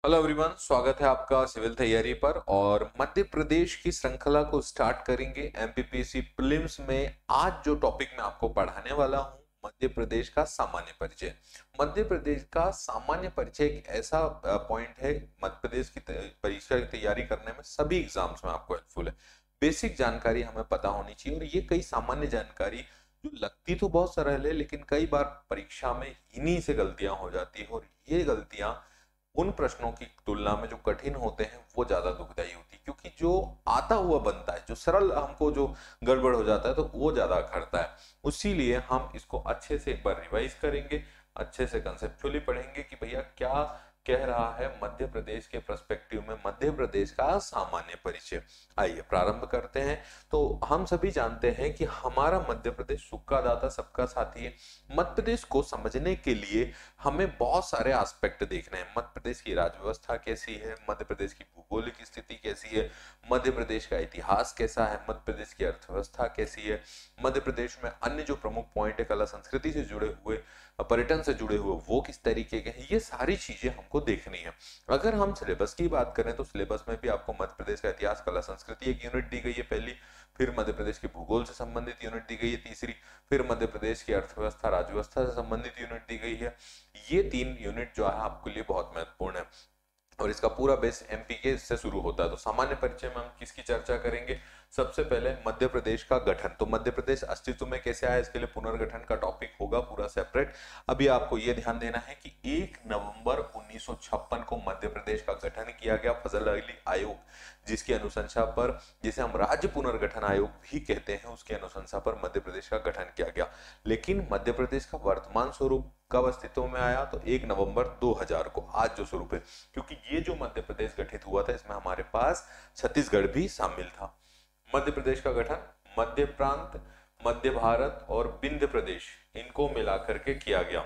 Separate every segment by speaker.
Speaker 1: Hello everyone, स्वागत है आपका सिविल तैयारी पर। और मध्य प्रदेश की श्रृंखला को स्टार्ट करेंगे एमपीपीएससी प्रीलिम्स में। आज जो टॉपिक मैं आपको पढ़ाने वाला हूं, मध्य प्रदेश का सामान्य परिचय। मध्य प्रदेश का सामान्य परिचय एक ऐसा पॉइंट है मध्य प्रदेश की परीक्षा की तैयारी करने में सभी एग्जाम्स में आपको हेल्पफुल है। बेसिक जानकारी हमें पता होनी चाहिए, और ये कई सामान्य जानकारी जो लगती तो बहुत सरल है, लेकिन कई बार परीक्षा में इन्हीं से गलतियां हो जाती है। और ये गलतियां उन प्रश्नों की तुलना में जो कठिन होते हैं वो ज्यादा दुखदाई होती है, क्योंकि जो आता हुआ बनता है, जो सरल हमको जो गड़बड़ हो जाता है तो वो ज्यादा अखरता है। उसीलिए हम इसको अच्छे से एक बार रिवाइज करेंगे, अच्छे से कंसेप्चुअली पढ़ेंगे कि भैया क्या कह रहा है मध्य प्रदेश के पर्सपेक्टिव में मध्य प्रदेश का सामान्य परिचय। आइए प्रारंभ करते हैं। तो हम सभी जानते हैं कि हमारा मध्य प्रदेश सुख का दाता सबका साथी है। मध्य प्रदेश को समझने के लिए हमें बहुत सारे एस्पेक्ट देखने हैं। मध्य प्रदेश की राज्य व्यवस्था कैसी है, मध्य प्रदेश की भौगोलिक स्थिति कैसी है, मध्य प्रदेश का इतिहास कैसा है, मध्य प्रदेश की अर्थव्यवस्था कैसी है, मध्य प्रदेश में अन्य जो प्रमुख पॉइंट है कला संस्कृति से जुड़े हुए, पर्यटन से जुड़े हुए, वो किस तरीके के हैं, ये सारी चीजें हमको देखनी है। अगर हम सिलेबस की बात करें तो सिलेबस में भी आपको मध्य प्रदेश का इतिहास कला संस्कृति एक यूनिट दी गई है पहली, फिर मध्य प्रदेश के भूगोल से संबंधित यूनिट दी गई है तीसरी, फिर मध्य प्रदेश की अर्थव्यवस्था राज्य व्यवस्था से संबंधित यूनिट दी गई है। ये तीन यूनिट जो है आपके लिए बहुत महत्वपूर्ण है, और इसका पूरा बेस एमपीके से शुरू होता है। तो सामान्य परिचय में हम किसकी चर्चा करेंगे? सबसे पहले मध्य प्रदेश का गठन। तो मध्य प्रदेश अस्तित्व में कैसे आया, इसके लिए पुनर्गठन का टॉपिक होगा पूरा सेपरेट। अभी आपको यह ध्यान देना है कि 1 नवंबर 1956 को मध्य प्रदेश का गठन किया गया फजल अली आयोग, जिसकी अनुशंसा पर, जिसे हम राज्य पुनर्गठन आयोग भी कहते हैं, उसकी अनुशंसा पर मध्य प्रदेश का गठन किया गया। लेकिन मध्य प्रदेश का वर्तमान स्वरूप कब अस्तित्व में आया? तो 1 नवंबर 2000 को, आज जो स्वरूप है। क्योंकि ये जो मध्य प्रदेश गठित हुआ था इसमें हमारे पास छत्तीसगढ़ भी शामिल था। मध्य प्रदेश का गठन मध्य प्रांत, मध्य भारत और विंध्य प्रदेश, इनको मिलाकर के किया गया।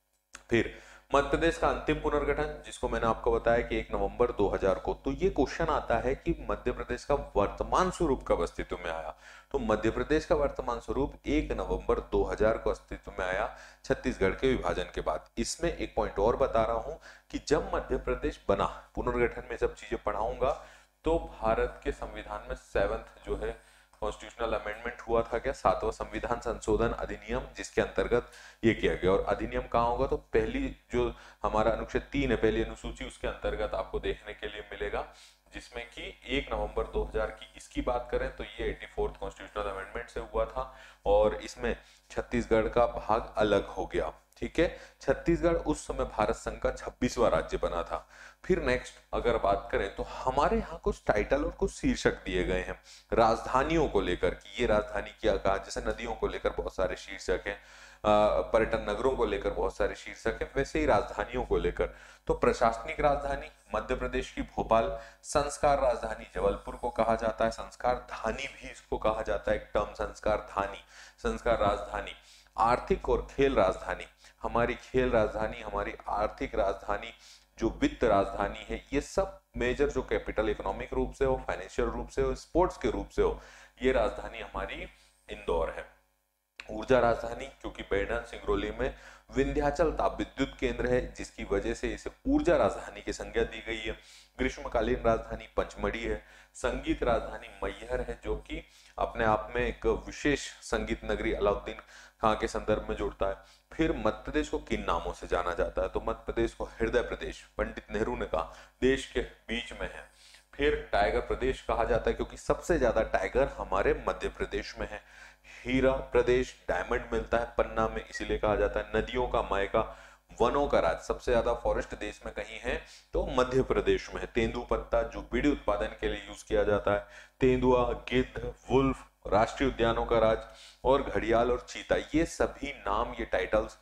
Speaker 1: फिर मध्य प्रदेश का अंतिम पुनर्गठन, जिसको मैंने आपको बताया कि 1 नवंबर 2000 को। तो ये क्वेश्चन आता है कि मध्य प्रदेश का वर्तमान स्वरूप कब अस्तित्व में आया? तो मध्य प्रदेश का वर्तमान स्वरूप 1 नवंबर 2000 को अस्तित्व में आया, छत्तीसगढ़ के विभाजन के बाद। इसमें एक पॉइंट और बता रहा हूं कि जब मध्य प्रदेश बना, पुनर्गठन में सब चीजें पढ़ाऊंगा, तो भारत के संविधान में 7th जो है कॉन्स्टिट्यूशनल अमेंडमेंट हुआ था, क्या 7वां संविधान संशोधन अधिनियम, जिसके अंतर्गत ये किया गया। और अधिनियम कहाँ होगा? तो पहली जो हमारा अनुच्छेद 3 है, पहली अनुसूची, उसके अंतर्गत आपको देखने के लिए मिलेगा, जिसमें कि 1 नवंबर 2000 की इसकी बात करें तो ये 84th कॉन्स्टिट्यूशनल अमेंडमेंट से हुआ था, और इसमें छत्तीसगढ़ का भाग अलग हो गया। ठीक है, छत्तीसगढ़ उस समय भारत संघ का 26वां राज्य बना था। फिर नेक्स्ट अगर बात करें तो हमारे यहाँ कुछ टाइटल और कुछ शीर्षक दिए गए हैं राजधानियों को लेकर, कि ये राजधानी क्या कहा, जैसे नदियों को लेकर बहुत सारे शीर्षक हैं, पर्यटन नगरों को लेकर बहुत सारे शीर्षक हैं, वैसे ही राजधानियों को लेकर। तो प्रशासनिक राजधानी मध्य प्रदेश की भोपाल, संस्कार राजधानी जबलपुर को कहा जाता है, संस्कार धानी भी इसको कहा जाता है, एक टर्म संस्कार धानी, संस्कार राजधानी। आर्थिक और खेल राजधानी, हमारी खेल राजधानी, हमारी आर्थिक राजधानी, जो वित्त राजधानी है, ये सब मेजर जो कैपिटल इकोनॉमिक रूप से हो, फाइनेंशियल रूप से हो, स्पोर्ट्स के रूप से हो, ये राजधानी हमारी इंदौर है। ऊर्जा राजधानी, क्योंकि बेड़न सिंगरौली में विंध्याचल ताप विद्युत केंद्र है, जिसकी वजह से इसे ऊर्जा राजधानी की संज्ञा दी गई है। ग्रीष्मकालीन राजधानी पंचमढ़ी है। संगीत राजधानी मैहर है, जो कि अपने आप में एक विशेष संगीत नगरी अलाउद्दीन खां के संदर्भ में जुड़ता है। फिर मध्य प्रदेश को किन नामों से जाना जाता है? तो मध्य प्रदेश को हृदय प्रदेश, पंडित नेहरू ने कहा, देश के बीच में है। फिर टाइगर प्रदेश कहा जाता है, क्योंकि सबसे ज्यादा टाइगर हमारे मध्य प्रदेश में है। हीरा प्रदेश, डायमंड मिलता है पन्ना में, इसीलिए कहा जाता है नदियों का मायका, वनों का राज, सबसे ज्यादा फॉरेस्ट देश में कहीं है तो मध्य प्रदेश में है। तेंदुपत्ता, जो बीड़ी उत्पादन के लिए यूज किया जाता है, तेंदुआ, गिद्ध, वुल्फ, राष्ट्रीय उद्यानों का राज, और घड़ियाल और चीता, ये सभी नाम, ये टाइटल्स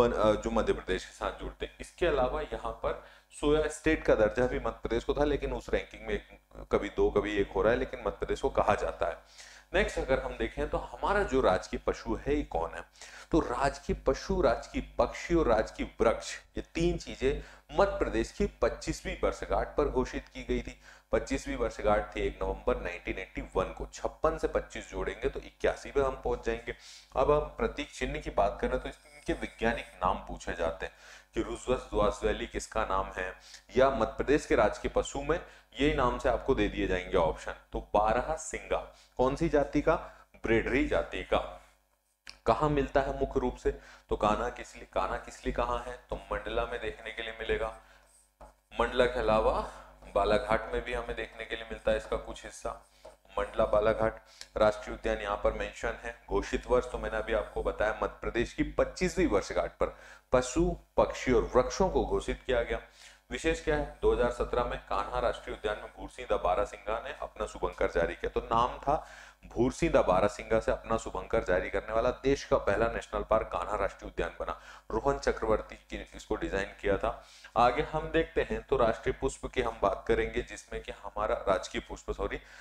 Speaker 1: जो मध्य प्रदेश के साथ जुड़ते हैं। इसके अलावा यहाँ पर सोया स्टेट का दर्जा भी मध्य प्रदेश को था, लेकिन उस रैंकिंग में कभी 2 कभी 1 हो रहा है, लेकिन मध्य प्रदेश को कहा जाता है। नेक्स्ट अगर हम देखें तो हमारा जो राजकीय पशु है ये कौन है? तो राजकीय पशु, राजकीय पक्षी और राजकीय वृक्ष, ये 3 चीजें मध्य प्रदेश की 25वीं वर्षगांठ पर घोषित की गई थी। 25वीं वर्षगांठ थी 1 नवंबर 1981 को। 56 से 25 जोड़ेंगे तो 81 पे हम पहुंच जाएंगे। अब हम प्रतीक चिन्ह की बात करें तो इनके वैज्ञानिक नाम पूछे जाते हैं। कि रुस्वस वैली किसका नाम है, या मध्य प्रदेश के राजकीय पशु में ये नाम से आपको दे दिए जाएंगे ऑप्शन। तो बारहसिंगा कौन सी जाति का, ब्रेडरी जाति का। कहाँ मिलता है मुख्य रूप से, तो कान्हा किसली कहाँ है, तो मंडला में देखने के लिए मिलेगा। मंडला के अलावा बालाघाट में भी हमें देखने के लिए मिलता है इसका कुछ हिस्सा। मंडला बालाघाट राष्ट्रीय उद्यान यहाँ पर मेंशन है। घोषित वर्ष तो मैंने अभी आपको बताया, मध्य प्रदेश की 25वीं वर्षगांठ पर पशु पक्षी और वृक्षों को घोषित किया गया। विशेष क्या है, 2017 में कान्हा राष्ट्रीय उद्यान में भूरसिंह द बारहसिंगा ने अपना शुभंकर जारी किया। तो नाम था भूरसिंह द बारहसिंगा से अपना शुभंकर जारी करने वाला देश का पहला नेशनल पार्क कान्हा राष्ट्रीय उद्यान बना। रोहन चक्रवर्ती की इसको डिजाइन किया था। आगे हम देखते हैं तो राष्ट्रीय पुष्प की हम बात करेंगे, जिसमें कि हमारा राजकीय पुष्प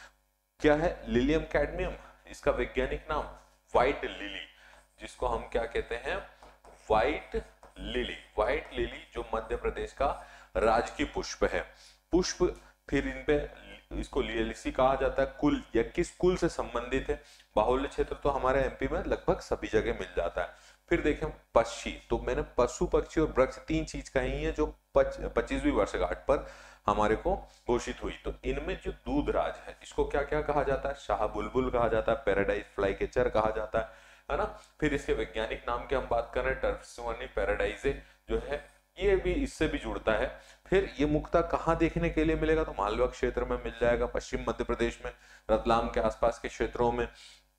Speaker 1: क्या है, लिलियम कैडमियम। इसका वैज्ञानिक नाम व्हाइट लिली, जिसको हम क्या कहते हैं, व्हाइट लिली। व्हाइट लिली जो मध्य प्रदेश का राजकीय पुष्प है। पुष्प फिर इन पे इसको लिलियसी कहा जाता है। कुल या किस कुल से संबंधित है, बाहुल्य क्षेत्र तो हमारे एमपी में लगभग सभी जगह मिल जाता है। फिर देखें पक्षी, तो मैंने पशु पक्षी और वृक्ष तीन चीज कही है जो 25वीं वर्षगांठ पर हमारे को घोषित हुई। तो इनमें जो दूधराज है इसको क्या क्या कहा जाता है, शाह बुलबुल कहा जाता है, पैराडाइज फ्लाई कैचर कहा जाता है ना। फिर इसके वैज्ञानिक नाम की हम बात कर रहे हैं, टर्फिसोनी पैराडाइजे जो है, ये भी इससे भी जुड़ता है। फिर ये मुक्ता कहाँ देखने के लिए मिलेगा, तो मालवा क्षेत्र में मिल जाएगा, पश्चिम मध्य प्रदेश में, रतलाम के आसपास के क्षेत्रों में,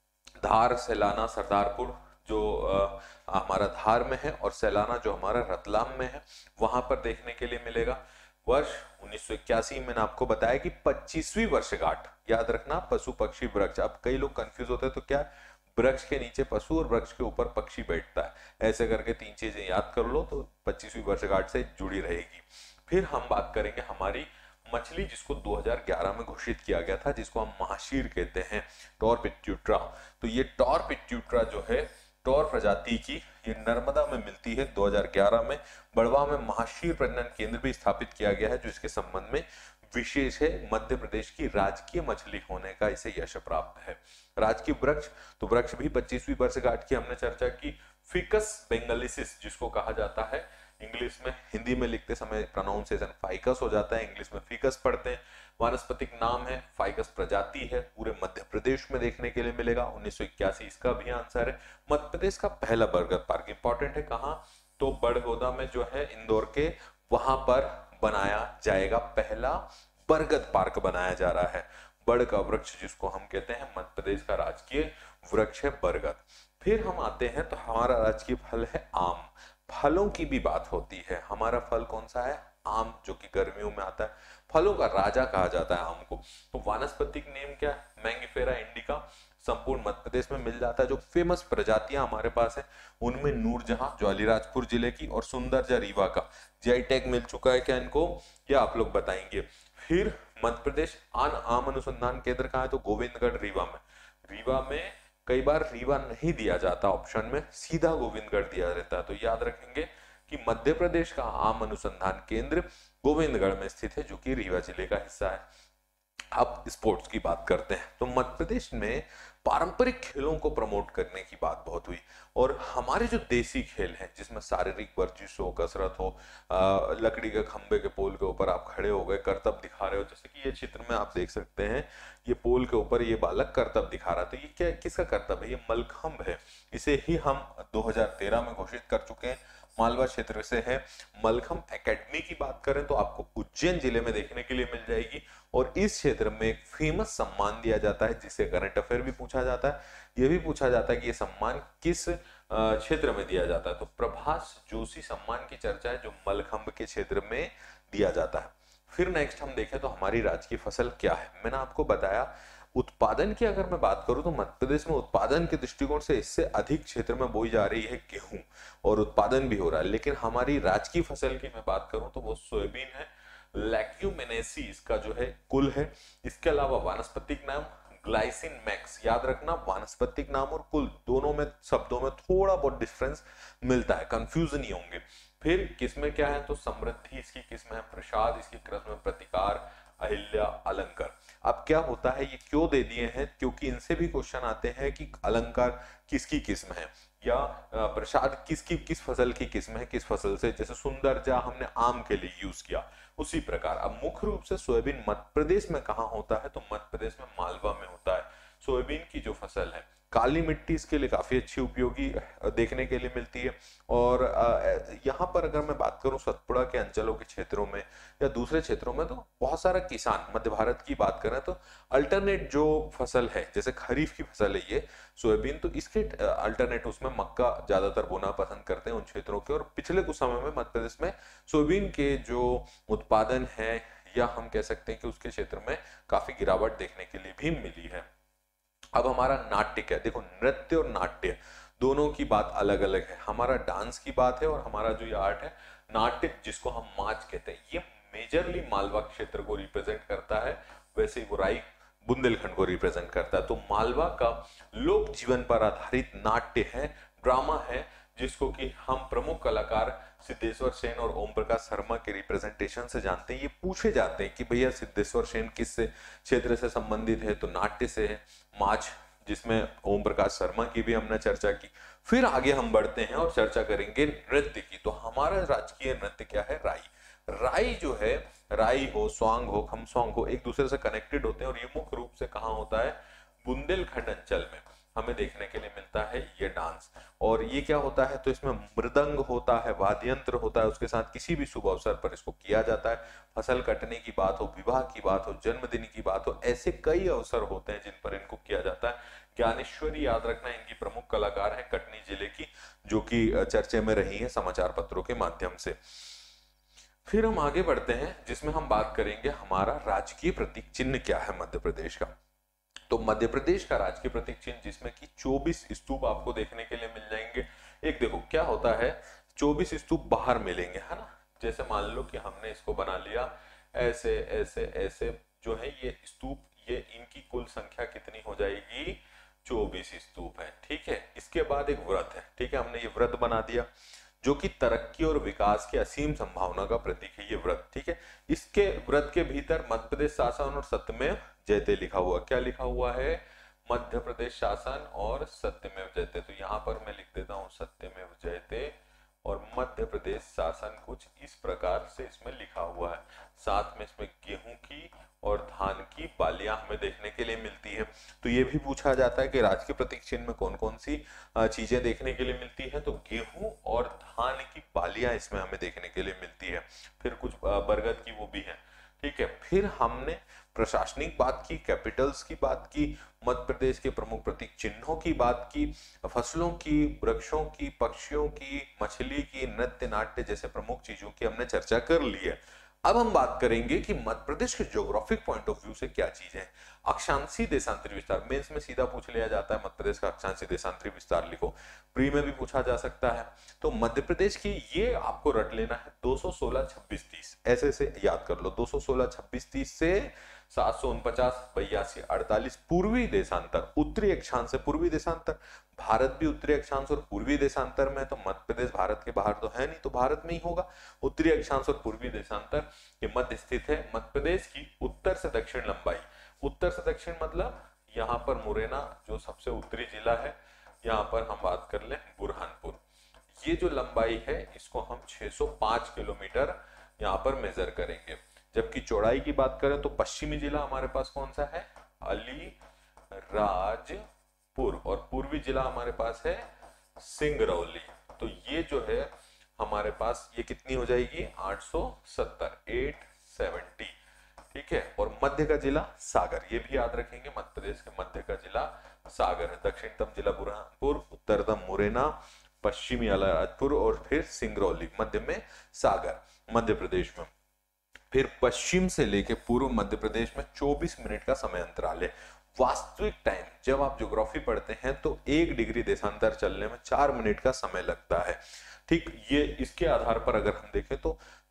Speaker 1: धार सैलाना सरदारपुर जो हमारा धार में है और सैलाना जो हमारा रतलाम में है, वहां पर देखने के लिए मिलेगा। वर्ष 1981 मैंने आपको बताया कि 25वीं वर्षगांठ, याद रखना पशु पक्षी वृक्ष। अब कई लोग कंफ्यूज होते हैं, तो क्या वृक्ष के नीचे पशु और वृक्ष के ऊपर पक्षी बैठता है, ऐसे करके तीन चीजें याद कर लो तो 25वीं वर्षगांठ से जुड़ी रहेगी। फिर हम बात करेंगे हमारी मछली, जिसको 2011 में घोषित किया गया था, जिसको हम महाशीर कहते हैं, टॉर पिट्यूट्रा। तो ये टॉर पिट्यूट्रा जो है टॉर प्रजाति की, ये नर्मदा में मिलती है। 2011 में बड़वा में महाशीर प्रजनन केंद्र भी स्थापित किया गया है, जो इसके संबंध में विशेष है। मध्य प्रदेश की राजकीय मछली होने का इसे यश प्राप्त है। राजकीय वृक्ष, तो वृक्ष भी 25वीं वर्षगांठ की हमने चर्चा की। फिकस बेंगलिसिस जिसको कहा जाता है, इंग्लिश में, हिंदी में लिखते समय प्रोनाउंसिएशन फाइकस हो जाता है, इंग्लिश में फिकस पढ़ते हैं। वानस्पतिक नाम है, फाइकस प्रजाति है, पूरे मध्य प्रदेश में देखने के लिए मिलेगा। 1981 इसका भी आंसर है। मध्य प्रदेश का पहला बरगद पार्क, इंपॉर्टेंट है कहाँ, तो बड़गोदा में जो है इंदौर के, वहां पर बनाया जाएगा, पहला बरगद पार्क बनाया जा रहा है। बड़ का वृक्ष जिसको हम कहते हैं, मध्य प्रदेश का राजकीय वृक्ष है बरगद। फिर हम आते हैं तो हमारा राजकीय फल है आम। फलों की भी बात होती है, हमारा फल कौन सा है, आम, जो कि गर्मियों में आता है। फलों का राजा कहा जाता है आम को। तो वानस्पतिक नेम क्या है, मैंगिफेरा इंडिका, संपूर्ण मध्य प्रदेश में मिल जाता है। जो फेमस प्रजातियां हमारे पास है उनमें नूरजहां जो अलीराजपुर जिले की, और सुंदरजा रीवा का जीआई टैग मिल चुका है क्या इनको, या आप लोग बताएंगे। फिर मध्य प्रदेश आम अनुसंधान केंद्र कहाँ है, तो गोविंदगढ़ रीवा में। रीवा में कई बार रीवा नहीं दिया जाता ऑप्शन में, सीधा गोविंदगढ़ दिया रहता है। तो याद रखेंगे कि मध्य प्रदेश का आम अनुसंधान केंद्र गोविंदगढ़ में स्थित है, जो कि रीवा जिले का हिस्सा है। अब स्पोर्ट्स की बात करते हैं, तो मध्य प्रदेश में पारंपरिक खेलों को प्रमोट करने की बात बहुत हुई, और हमारे जो देसी खेल हैं जिसमें शारीरिक वर्जिश हो, कसरत हो, लकड़ी के खंबे के पोल के ऊपर आप खड़े हो गए, करतब दिखा रहे हो, जैसे कि ये चित्र में आप देख सकते हैं, ये पोल के ऊपर ये बालक करतब दिखा रहा था। ये क्या, किसका करतब है, ये मलखंब है। इसे ही हम 2013 में घोषित कर चुके हैं, मालवा क्षेत्र से है। मलखंब एकेडमी की बात करें तो आपको उज्जैन जिले में देखने के लिए मिल जाएगी, और इस क्षेत्र में एक फेमस सम्मान दिया जाता है, जिसे करंट अफेयर भी पूछा जाता है। यह भी पूछा जाता है कि ये सम्मान किस क्षेत्र में दिया जाता है, तो प्रभाष जोशी सम्मान की चर्चा है, जो मलखंब के क्षेत्र में दिया जाता है। फिर नेक्स्ट हम देखें तो हमारी राजकीय फसल क्या है। मैंने आपको बताया उत्पादन की अगर मैं बात करूं तो मध्य प्रदेश में उत्पादन के दृष्टिकोण से इससे अधिक क्षेत्र में बोई जा रही है गेहूं, और उत्पादन भी हो रहा है। लेकिन हमारी राजकीय फसल की मैं बात करूं तो वो सोयाबीन है। लैक्यूमिनेसी इसका जो है कुल है। इसके अलावा वानस्पतिक नाम ग्लाइसिन मैक्स, याद रखना वानस्पतिक नाम और कुल दोनों में शब्दों में थोड़ा बहुत डिफरेंस मिलता है, कंफ्यूज नहीं होंगे। फिर किस्में क्या है, तो समृद्धि इसकी किस्म है, प्रसाद इसकी किस्म है, प्रतिकार, अहिल्या, अलंकार। अब क्या होता है, ये क्यों दे दिए हैं, क्योंकि इनसे भी क्वेश्चन आते हैं कि अलंकार किसकी किस्म है, या प्रसाद किसकी किस फसल की किस्म है, किस फसल से, जैसे सुंदरजा हमने आम के लिए यूज किया, उसी प्रकार। अब मुख्य रूप से सोयाबीन मध्य प्रदेश में कहाँ होता है, तो मध्य प्रदेश में मालवा में होता है सोयाबीन की जो फसल है। काली मिट्टी इसके लिए काफी अच्छी उपयोगी देखने के लिए मिलती है। और यहाँ पर अगर मैं बात करूं सतपुड़ा के अंचलों के क्षेत्रों में या दूसरे क्षेत्रों में, तो बहुत सारा किसान, मध्य भारत की बात करें तो अल्टरनेट जो फसल है, जैसे खरीफ की फसल है ये सोयाबीन, तो इसके अल्टरनेट उसमें मक्का ज्यादातर बोना पसंद करते हैं उन क्षेत्रों के। और पिछले कुछ समय में मध्य प्रदेश में सोयाबीन के जो उत्पादन है, या हम कह सकते हैं कि उसके क्षेत्र में काफी गिरावट देखने के लिए भी मिली है। अब हमारा नाट्य क्या है, देखो नृत्य और नाट्य दोनों की बात अलग अलग है। हमारा डांस की बात है, और हमारा जो ये आर्ट है नाट्य, जिसको हम नाच कहते हैं, ये मेजरली मालवा क्षेत्र को रिप्रेजेंट करता है, वैसे वो राई बुंदेलखंड को रिप्रेजेंट करता है। तो मालवा का लोक जीवन पर आधारित नाट्य है, ड्रामा है, जिसको कि हम प्रमुख कलाकार सिद्धेश्वर सेन और ओम प्रकाश शर्मा के रिप्रेजेंटेशन से जानते हैं। ये पूछे जाते हैं कि भैया सिद्धेश्वर सेन किस क्षेत्र से संबंधित है, तो नाट्य से है। माच, जिसमें ओम प्रकाश शर्मा की भी हमने चर्चा की। फिर आगे हम बढ़ते हैं और चर्चा करेंगे नृत्य की। तो हमारा राजकीय नृत्य क्या है, राई। राई जो है, राई हो, स्वांग हो, खमस्वांग हो, एक दूसरे से कनेक्टेड होते हैं, और ये मुख्य रूप से कहाँ होता है, बुंदेलखंड अंचल में हमें देखने के लिए मिलता है ये डांस। और ये क्या होता है, तो इसमें मृदंग होता है, वाद्य यंत्र होता है, उसके साथ किसी भी शुभ अवसर पर इसको किया जाता है। फसल कटने की बात हो, विवाह की बात हो, जन्मदिन की बात हो, ऐसे कई अवसर होते हैं जिन पर इनको किया जाता है। ज्ञानेश्वरी याद रखना इनकी प्रमुख कलाकार है, कटनी जिले की, जो कि चर्चे में रही है समाचार पत्रों के माध्यम से। फिर हम आगे बढ़ते हैं, जिसमें हम बात करेंगे हमारा राजकीय प्रतीक चिन्ह क्या है मध्य प्रदेश का। तो मध्य प्रदेश का राजकीय प्रतीक चिन्ह, जिसमें कि 24 स्तूप आपको देखने के लिए मिल जाएंगे। एक देखो क्या होता है, 24 स्तूप बाहर मिलेंगे, है ना। जैसे मान लो कि हमने इसको बना लिया ऐसे ऐसे ऐसे, जो है ये स्तूप, ये इनकी कुल संख्या कितनी हो जाएगी, 24 स्तूप है, ठीक है। इसके बाद एक व्रत है, ठीक है, हमने ये व्रत बना दिया, जो कि तरक्की और विकास की असीम संभावना का प्रतीक है ये व्रत, ठीक है। इसके व्रत के भीतर मध्य प्रदेश शासन और सत्यमेव जयते लिखा हुआ, क्या लिखा हुआ है, मध्य प्रदेश शासन और सत्यमेव जयते। तो यहाँ पर मैं लिख देता हूँ सत्यमेव जयते और मध्य प्रदेश शासन, कुछ इस प्रकार से इसमें लिखा हुआ है। साथ में इसमें गेहूं की और धान की बालियां हमें देखने के लिए मिलती है। तो ये भी पूछा जाता है कि राजकीय प्रतीक चिन्ह में कौन कौन सी चीजें देखने के लिए मिलती है, तो गेहूं और धान की बालियां इसमें हमें देखने के लिए मिलती है। फिर कुछ बरगद की वो भी है, ठीक है। फिर हमने प्रशासनिक बात की, कैपिटल्स की बात की, मध्य प्रदेश के प्रमुख प्रतीक चिन्हों की बात की, फसलों की, वृक्षों की, पक्षियों की, मछली की, नृत्य नाट्य जैसे प्रमुख चीजों की हमने चर्चा कर ली है। अब हम बात करेंगे कि मध्य प्रदेश के ज्योग्राफिक पॉइंट ऑफ व्यू से क्या चीज है। अक्षांशीय देशांतरी विस्तार, मेंस में सीधा पूछ लिया जाता है, मध्य प्रदेश का अक्षांशीय देशांतरी विस्तार लिखो, प्री में भी पूछा जा सकता है। तो मध्य प्रदेश की ये आपको रट लेना है 216 26 30, ऐसे से याद कर लो, 216 26 30 से 749 82 48 पूर्वी देशांतर, उत्तरी अक्षांश से पूर्वी देशांतर। भारत भी उत्तरी अक्षांश और पूर्वी देशांतर में, तो मध्य प्रदेश भारत के बाहर तो है नहीं, तो भारत में ही होगा। उत्तरी अक्षांश और पूर्वी देशांतर ये मध्य स्थित है। मध्य प्रदेश की उत्तर से दक्षिण लंबाई, उत्तर से दक्षिण मतलब यहाँ पर मुरैना जो सबसे उत्तरी जिला है, यहाँ पर हम बात कर ले बुरहानपुर, ये जो लंबाई है इसको हम 605 किलोमीटर यहाँ पर मेजर करेंगे। जबकि चौड़ाई की बात करें तो पश्चिमी जिला हमारे पास कौन सा है, अलीराजपुर, और पूर्वी जिला हमारे पास है सिंगरौली। तो ये जो है हमारे पास ये कितनी हो जाएगी, 870 870, ठीक है। और मध्य का जिला सागर, ये भी याद रखेंगे, मध्य प्रदेश के मध्य का जिला सागर है। दक्षिणतम जिला बुरहानपुर, उत्तरतम मुरैना, पश्चिमी अलीराजपुर और फिर सिंगरौली, मध्य में सागर मध्य प्रदेश में। फिर पश्चिम से लेके पूर्व मध्य प्रदेश में 24 मिनट का समय अंतराल है। वास्तविक टाइम जब आप ज्योग्राफी पढ़ते हैं तो 1 डिग्री देशांतर चलने में 4 मिनट का समय लगता है, ठीक। ये इसके आधार पर अगर हम देखें तो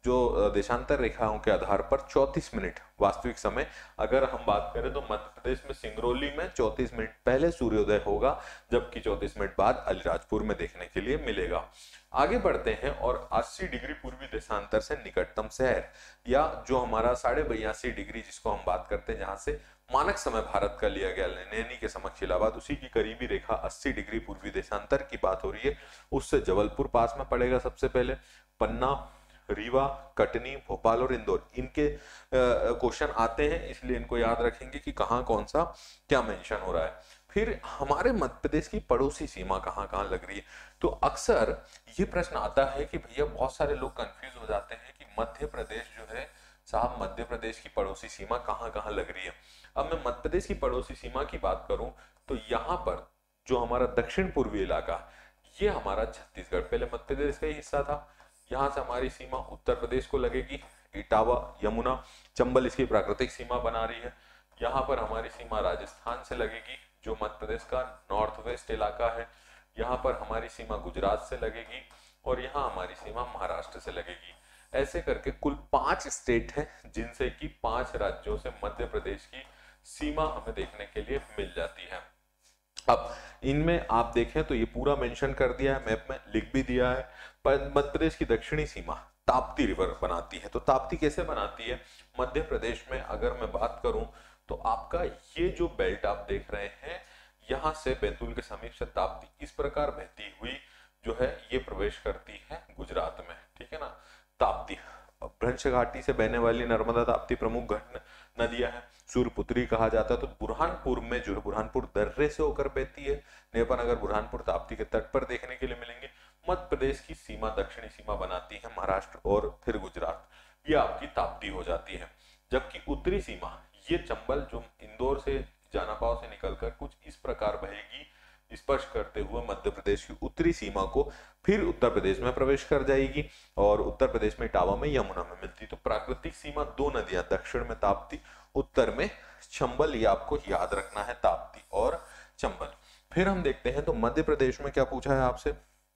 Speaker 1: जो देशांतर रेखाओं के आधार पर 34 मिनट वास्तविक समय, अगर हम बात करें तो मध्य प्रदेश में सिंगरौली में 34 मिनट पहले सूर्योदय होगा, जबकि 34 मिनट बाद अलीराजपुर में देखने के लिए मिलेगा। आगे बढ़ते हैं और 80 डिग्री पूर्वी देशांतर से निकटतम शहर, या जो हमारा 82.5 डिग्री जिसको हम बात करते हैं, जहां से मानक समय भारत का लिया गया नैनी के समक्ष इलाहाबाद, उसी की करीबी रेखा 80 डिग्री पूर्वी देशांतर की बात हो रही है, उससे जबलपुर पास में पड़ेगा सबसे पहले। पन्ना, रीवा, कटनी, भोपाल और इंदौर, इनके क्वेश्चन आते हैं, इसलिए इनको याद रखेंगे कि कहाँ कौन सा क्या मेंशन हो रहा है। फिर हमारे मध्य प्रदेश की पड़ोसी सीमा कहाँ कहाँ लग रही है, तो अक्सर ये प्रश्न आता है कि भैया बहुत सारे लोग कंफ्यूज हो जाते हैं कि मध्य प्रदेश जो है साहब, मध्य प्रदेश की पड़ोसी सीमा कहाँ कहाँ लग रही है। अब मैं मध्य प्रदेश की पड़ोसी सीमा की बात करूं तो यहाँ पर जो हमारा दक्षिण पूर्वी इलाका, ये हमारा छत्तीसगढ़ पहले मध्य प्रदेश का ही हिस्सा था। यहाँ से हमारी सीमा उत्तर प्रदेश को लगेगी, इटावा, यमुना, चंबल इसकी प्राकृतिक सीमा बना रही है। यहाँ पर हमारी सीमा राजस्थान से लगेगी, जो मध्य प्रदेश का नॉर्थ वेस्ट इलाका है। यहाँ पर हमारी सीमा गुजरात से लगेगी और यहाँ हमारी सीमा महाराष्ट्र से लगेगी। ऐसे करके कुल 5 स्टेट हैं, जिनसे कि 5 राज्यों से मध्य प्रदेश की सीमा हमें देखने के लिए मिल जाती है। अब इनमें आप देखें तो ये पूरा मेंशन कर दिया है, मैप में लिख भी दिया है। पर मध्य प्रदेश की दक्षिणी सीमा ताप्ती रिवर बनाती है। तो ताप्ती कैसे बनाती है मध्य प्रदेश में, अगर मैं बात करूं तो आपका ये जो बेल्ट आप देख रहे हैं, यहाँ से बैतूल के समीप से ताप्ती इस प्रकार बहती हुई जो है ये प्रवेश करती है गुजरात में, ठीक है ना। ताप्ती, भ्रंश घाटी से बहने वाली नर्मदा ताप्ती प्रमुख नदियां हैं। सूर्यपुत्री कहा जाता है। तो बुरहानपुर में जो है, बुरहानपुर दर्रे से होकर बहती है। नेपाल अगर बुरहानपुर ताप्ती के तट पर देखने के लिए मिलेंगे। मध्य प्रदेश की सीमा दक्षिणी सीमा बनाती है महाराष्ट्र और फिर गुजरात, ये आपकी ताप्ती हो जाती है। जबकि उत्तरी सीमा ये चंबल जो इंदौर से जानापाव से निकलकर कुछ इस प्रकार बहेगी, स्पर्श करते हुए मध्य प्रदेश की उत्तरी सीमा को फिर उत्तर प्रदेश में प्रवेश कर जाएगी और उत्तर प्रदेश में इटावा में यमुना में मिलती। तो प्राकृतिक सीमा 2 नदियां, दक्षिण में ताप्ती, उत्तर में चंबल, ये आपको याद रखना है, ताप्ती और चंबल। फिर हम देखते हैं तो मध्य प्रदेश में क्या पूछा है आपसे,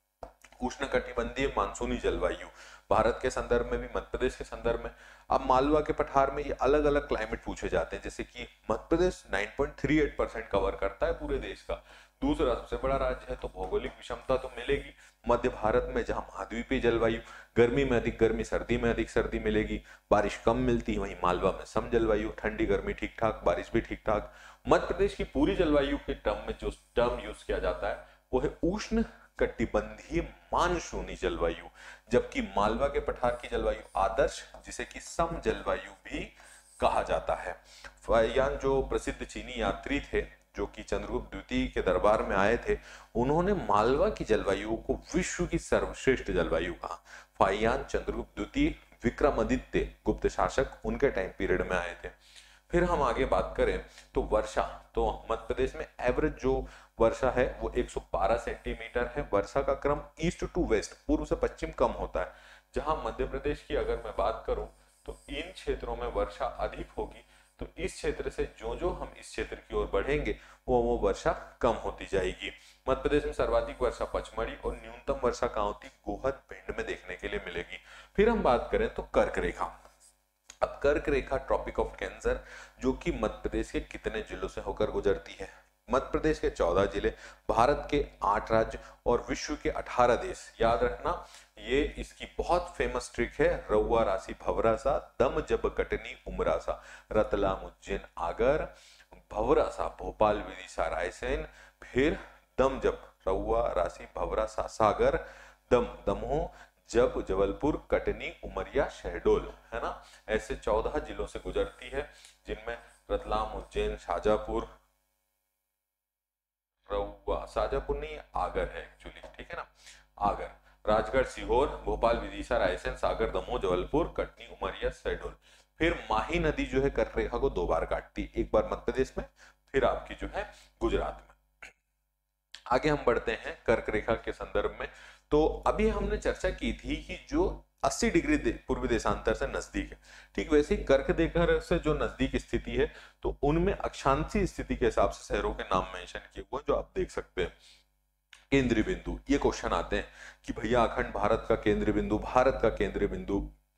Speaker 1: उष्णकटिबंधीय मानसूनी जलवायु भारत के संदर्भ में भी मध्य प्रदेश के संदर्भ में। अब मालवा के पठार में ये अलग अलग क्लाइमेट पूछे जाते हैं, जैसे कि मध्य प्रदेश 9.38% कवर करता है पूरे देश का, दूसरा सबसे बड़ा राज्य है, तो भौगोलिक विषमता तो मिलेगी। मध्य भारत में जहां महाद्वीपीय जलवायु, गर्मी में अधिक गर्मी, सर्दी में अधिक सर्दी मिलेगी, बारिश कम मिलती है, वहीं मालवा में सम जलवायु, ठंडी गर्मी ठीक ठाक, बारिश भी ठीक ठाक। मध्य प्रदेश की पूरी जलवायु के टर्म में जो टर्म यूज किया जाता है वो है उष्ण कटिबंधीय मानसूनी जलवायु, जबकि मालवा के पठार की जलवायु आदर्श, जिसे कि सम जलवायु भी कहा जाता है। फाहियान जो प्रसिद्ध चीनी यात्री थे जो कि चंद्रगुप्त द्वितीय के दरबार में आए थे, उन्होंने मालवा की जलवायु को विश्व की सर्वश्रेष्ठ जलवायु कहा। फाहियान चंद्रगुप्त द्वितीय विक्रमादित्य गुप्त शासक, उनके टाइम पीरियड में आए थे। फिर हम आगे बात करें तो वर्षा, तो मध्य प्रदेश में एवरेज जो वर्षा है वो 112 सेंटीमीटर है। वर्षा का क्रम ईस्ट टू वेस्ट, पूर्व से पश्चिम कम होता है। जहां मध्य प्रदेश की अगर मैं बात करूं तो इन क्षेत्रों में वर्षा अधिक होगी, तो इस क्षेत्र से जो जो हम इस क्षेत्र की ओर बढ़ेंगे वो वर्षा कम होती जाएगी। मध्य प्रदेश में सर्वाधिक वर्षा पचमढ़ी और न्यूनतम वर्षा कहाँ होती, गोहद, भिंड में देखने के लिए मिलेगी। फिर हम बात करें तो कर्क रेखा। अब कर्क रेखा ट्रॉपिक ऑफ कैंसर जो कि मध्य प्रदेश के कितने जिलों से होकर गुजरती है, मध्य प्रदेश के 14 जिले, भारत के 8 राज्य और विश्व के 18 देश। याद रखना, ये इसकी बहुत फेमस ट्रिक है, रउआ राशि भवरासा, दम जब कटनी उमरासा, रतलाम उज्जैन आगर, भवरासा भोपाल विदिशा रायसेन, फिर दम जब रउआ राशि भवरासा सागर, दम दमोह, जब जबलपुर, कटनी, उमरिया, शहडोल, है ना। ऐसे 14 जिलों से गुजरती है, जिनमें रतलाम, उज्जैन, शाजापुर, रउआ, शाजापुर नहीं आगर है एक्चुअली, ठीक है ना, आगर, राजगढ़, सीहोर, भोपाल, विदिशा, रायसेन, सागर, दमोह, जबलपुर, कटनी, उमरिया, शहडोल। फिर माही नदी जो है कर्क रेखा को 2 बार काटती, एक बार मध्य प्रदेश में, फिर आपकी जो है गुजरात में। आगे हम बढ़ते हैं कर्क रेखा के संदर्भ में। तो अभी हमने चर्चा की थी कि जो 80 डिग्री पूर्वी देशांतर से नजदीक है, ठीक वैसे ही कर्क रेखा से जो नजदीक स्थिति है, तो उनमें अक्षांशीय स्थिति के हिसाब से शहरों के नाम मेंशन किए हुए जो आप देख सकते हैं। केंद्रीय बिंदु, ये क्वेश्चन आते हैं कि भैया अखंड भारत का केंद्रीय बिंदु, भारत का केंद्रीय बिंदु,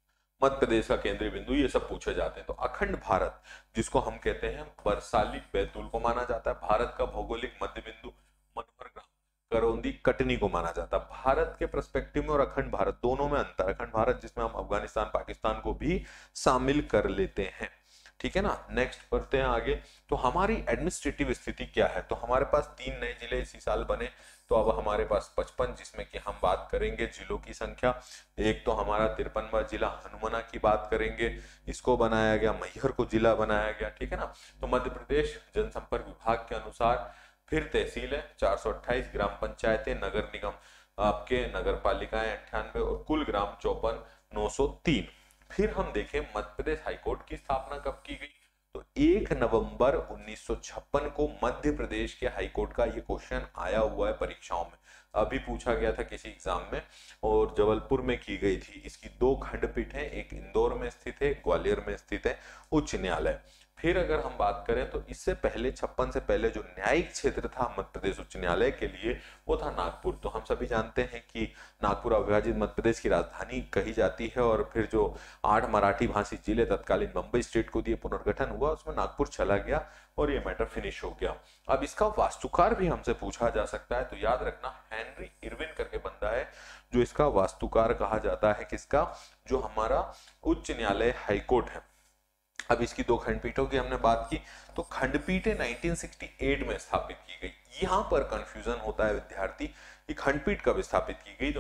Speaker 1: मध्य प्रदेश का केंद्रीय बिंदु, ये सब पूछे जाते हैं। तो अखंड भारत जिसको हम कहते हैं बरसाली बैतूल को माना जाता है। भारत का भौगोलिक मध्य बिंदु मनोहर ग्राम करौंदी कटनी को माना जाता है। भारत के पर्सपेक्टिव में और अखंड भारत दोनों में अंतर। अखंड भारत जिसमें हम अफगानिस्तान पाकिस्तान को भी शामिल कर लेते हैं, ठीक है ना। नेक्स्ट बढ़ते हैं आगे। तो हमारी एडमिनिस्ट्रेटिव स्थिति क्या है, तो हमारे पास 3 नए जिले इसी साल बने, तो अब हमारे पास 55, जिसमें कि हम बात करेंगे जिलों की संख्या। एक तो हमारा 53वां जिला हनुमाना की बात करेंगे, इसको बनाया गया, मैहर को जिला बनाया गया, ठीक है ना। तो मध्य प्रदेश जनसंपर्क विभाग के अनुसार फिर तहसील है 428, ग्राम पंचायतें, नगर निगम आपके नगर पालिकाएं 98 और कुल ग्राम 54,903। फिर हम देखें मध्य प्रदेश हाईकोर्ट की स्थापना कब की गई, तो 1 नवंबर 1956 को मध्य प्रदेश के हाईकोर्ट का ये क्वेश्चन आया हुआ है परीक्षाओं में, अभी पूछा गया था किसी एग्जाम में, और जबलपुर में की गई थी। इसकी 2 खंडपीठ है, एक इंदौर में स्थित है, ग्वालियर में स्थित है उच्च न्यायालय। फिर अगर हम बात करें तो इससे पहले 56 से पहले जो न्यायिक क्षेत्र था मध्य प्रदेश उच्च न्यायालय के लिए वो था नागपुर। तो हम सभी जानते हैं कि नागपुर अविभाजित मध्य प्रदेश की राजधानी कही जाती है, और फिर जो 8 मराठी भाषी जिले तत्कालीन बंबई स्टेट को दिए पुनर्गठन हुआ, उसमें नागपुर चला गया और ये मैटर फिनिश हो गया। अब इसका वास्तुकार भी हमसे पूछा जा सकता है, तो याद रखना हेनरी इरविन करके बंदा है जो इसका वास्तुकार कहा जाता है, किसका, जो हमारा उच्च न्यायालय हाईकोर्ट है। अब इसकी 2 खंडपीठों की हमने बात की, तो खंडपीठें 1968 में स्थापित की गई। यहां पर कंफ्यूजन होता है विद्यार्थी कि खंडपीठ कब स्थापित की गई, तो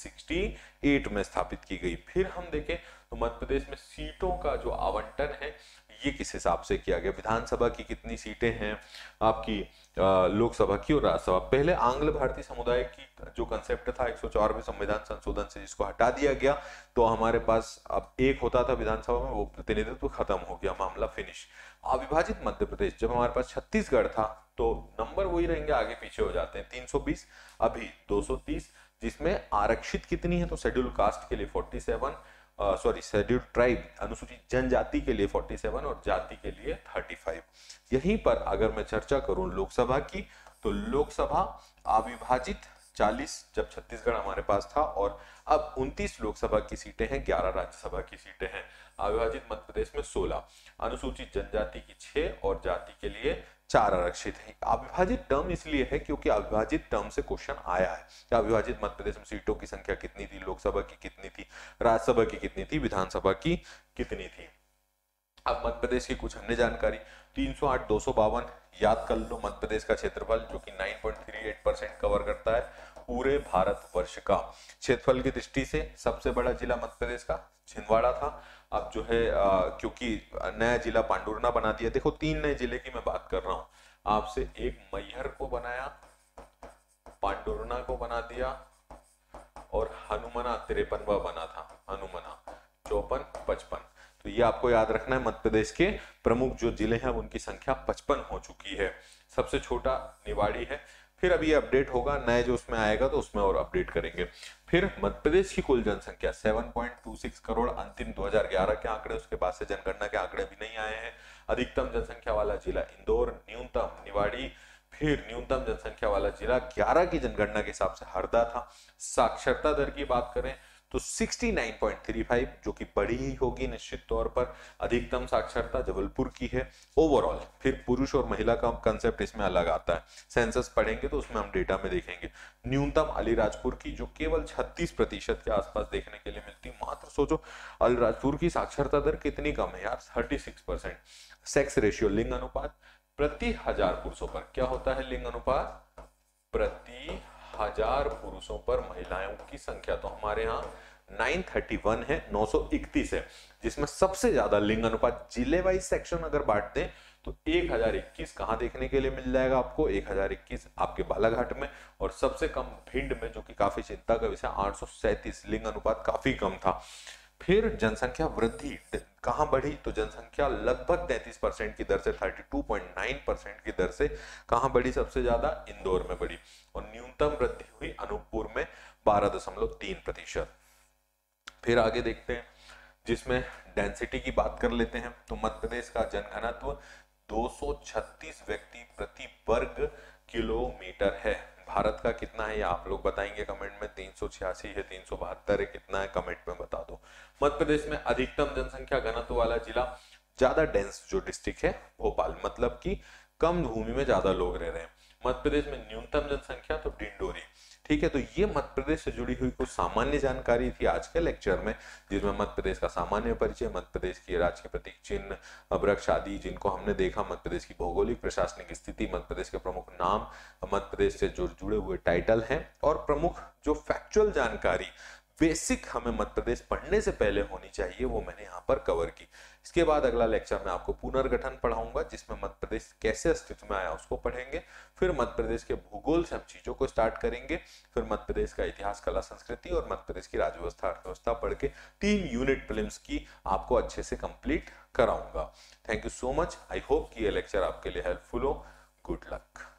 Speaker 1: 1968 में स्थापित की गई। फिर हम देखें तो मध्य प्रदेश में सीटों का जो आवंटन है ये किस हिसाब से किया गया, विधानसभा की कितनी सीटें हैं आपकी, लोकसभा की और राज्यसभा। पहले आंग्ल भारतीय समुदाय की जो कंसेप्ट था 104वें संविधान संशोधन से जिसको हटा दिया गया, तो हमारे पास अब एक होता था विधानसभा में, वो प्रतिनिधित्व खत्म हो गया, मामला फिनिश। अविभाजित मध्य प्रदेश जब हमारे पास छत्तीसगढ़ था तो नंबर वही रहेंगे, आगे पीछे हो जाते हैं, 320 अभी 230, जिसमें आरक्षित कितनी है, तो शेड्यूल कास्ट के लिए 47, शेड्यूल्ड ट्राइब अनुसूचित जनजाति के लिए 47 और जाति के लिए 35। यहीं पर अगर मैं चर्चा करूं लोकसभा की, तो लोकसभा अविभाजित 40 जब छत्तीसगढ़ हमारे पास था, और अब 29 लोकसभा की सीटें हैं, 11 राज्यसभा की सीटें हैं। अविभाजित मध्य प्रदेश में 16, अनुसूचित जनजाति की 6 और जाति के लिए 4 आरक्षित है। अविभाजित टर्म इसलिए है क्योंकि अविभाजित टर्म से क्वेश्चन आया है कि अविभाजित मध्य प्रदेश में सीटों की संख्या कितनी थी, लोकसभा की कितनी थी, राज्यसभा की कितनी थी, विधानसभा की कितनी थी। अब मध्य प्रदेश की कुछ अन्य जानकारी, 308 252 याद कर लो मध्य प्रदेश का क्षेत्रफल, जो कि 9.38% कवर करता है पूरे भारत वर्ष का। क्षेत्रफल की दृष्टि से सबसे बड़ा जिला मध्य प्रदेश का छिंदवाड़ा था। अब जो है क्योंकि नया जिला पांडुरना बना दिया। देखो 3 नए जिले की मैं बात कर रहा हूं आपसे, एक मैहर को बनाया, पांडुरना को बना दिया, और हनुमाना 53वां बना था, हनुमाना 54 55। तो ये आपको याद रखना है, मध्य प्रदेश के प्रमुख जो जिले हैं उनकी संख्या 55 हो चुकी है। सबसे छोटा निवाड़ी है। फिर अभी अपडेट होगा, नए जो उसमें आएगा तो उसमें और अपडेट करेंगे। फिर मध्य प्रदेश की कुल जनसंख्या 7.26 करोड़, अंतिम 2011 के आंकड़े, उसके बाद से जनगणना के आंकड़े भी नहीं आए हैं। अधिकतम जनसंख्या वाला जिला इंदौर, न्यूनतम निवाड़ी, फिर न्यूनतम जनसंख्या वाला जिला 11 की जनगणना के हिसाब से हरदा था। साक्षरता दर की बात करें तो 69.35, जो कि बड़ी ही होगी निश्चित तौर पर। अधिकतम साक्षरता जबलपुर की है ओवरऑल। फिर पुरुष और महिला का कंसेप्ट इसमें अलग आता है, सेंसस पढ़ेंगे तो उसमें हम डेटा में देखेंगे। न्यूनतम अलीराजपुर की, जो केवल 36% के आसपास देखने के लिए मिलती। मात्र सोचो अलीराजपुर की साक्षरता दर कितनी कम है यार, 36%। सेक्स रेशियो, लिंग अनुपात प्रति 1000 पुरुषों पर, क्या होता है लिंग अनुपात, प्रति 1000 पुरुषों पर महिलाओं की संख्या। तो हमारे यहाँ 931 है, 931 है, जिसमें सबसे ज्यादा लिंग अनुपात जिले वाइज सेक्शन अगर बांट दें तो 1021 कहां देखने के लिए मिल जाएगा आपको, 1021 आपके बालाघाट में, और सबसे कम भिंड में, जो कि काफी चिंता का विषय, 837। लिंग अनुपात काफी कम था। फिर जनसंख्या वृद्धि कहां बढ़ी, तो जनसंख्या लगभग 33% की दर से 32.9% की दर से कहां बढ़ी, सबसे ज्यादा इंदौर में बढ़ी। और न्यूनतम वृद्धि हुई अनूपपुर में 12.3%। फिर आगे देखते हैं, जिसमें डेंसिटी की बात कर लेते हैं। तो मध्य प्रदेश का जनघनत्व 236 व्यक्ति प्रति वर्ग किलोमीटर है। भारत का कितना है, या आप लोग बताएंगे कमेंट में, 386 है, 372 है, कितना है कमेंट में बता दो। मध्य प्रदेश में अधिकतम जनसंख्या घनत्व वाला जिला, ज्यादा डेंस जो डिस्ट्रिक्ट है भोपाल, मतलब कि कम भूमि में ज्यादा लोग रह रहे हैं। मध्य प्रदेश में न्यूनतम जनसंख्या तो डिंडोरी। ठीक है, तो ये मध्य प्रदेश से जुड़ी हुई कुछ सामान्य जानकारी थी आज के लेक्चर में, जिसमें मध्य प्रदेश का सामान्य परिचय, मध्य प्रदेश की राज्य के प्रतीक चिन्ह, वृक्ष आदि जिनको हमने देखा, मध्य प्रदेश की भौगोलिक प्रशासनिक स्थिति, मध्य प्रदेश के प्रमुख नाम, मध्य प्रदेश से जो जुड़े हुए टाइटल हैं, और प्रमुख जो फैक्चुअल जानकारी बेसिक हमें मध्य प्रदेश पढ़ने से पहले होनी चाहिए, वो मैंने यहाँ पर कवर की। इसके बाद अगला लेक्चर में आपको पुनर्गठन पढ़ाऊंगा, जिसमें मध्य प्रदेश कैसे अस्तित्व में आया उसको पढ़ेंगे। फिर मध्य प्रदेश के भूगोल से हम चीजों को स्टार्ट करेंगे। फिर मध्य प्रदेश का इतिहास, कला, संस्कृति और मध्य प्रदेश की राज्य व्यवस्था, अर्थव्यवस्था पढ़ के 3 यूनिट प्रीलिम्स की आपको अच्छे से कंप्लीट कराऊंगा। Thank you so much. I hope कि ये लेक्चर आपके लिए हेल्पफुल हो। Good luck.